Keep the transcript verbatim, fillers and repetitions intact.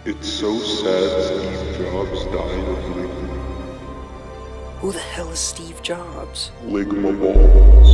It's so sad Steve Jobs died of Ligma. Who the hell is Steve Jobs? Ligma balls.